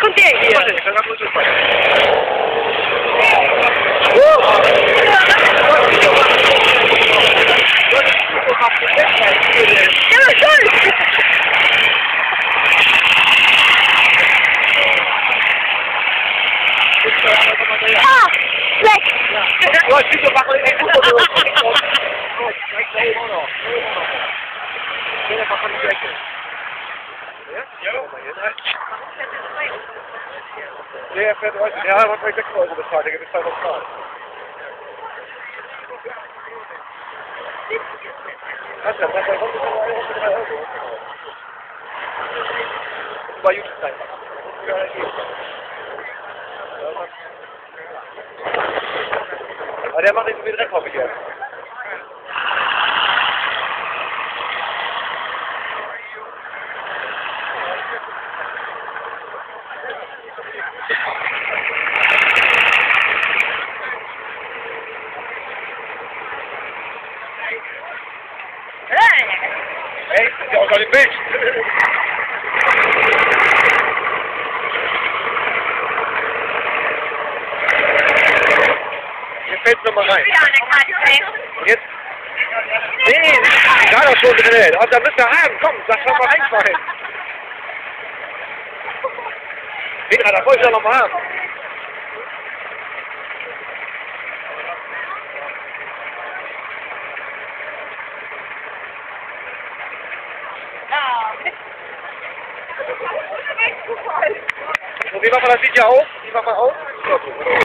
con te hier. Ja, maar schön. Ah, weg. Ja, ziet er maar even goed op. Ja, verder uit. Ja, wat weet ik wel over de start. Ik heb het start op start. Dat is het. Dat is bij YouTube zijn. Maar jij mag niet weer direct op je. Hey, dat was al een beetje. Je vindt nog maar rein. Jetzt? Nee, gerade auch schon drin. Also da müsst ihr haben. Komm, sag schon mal reinfallen. Petra, da wollte ich ja noch mal haben. So, wie machen wir das Lied ja auf? Wie machen wir auf?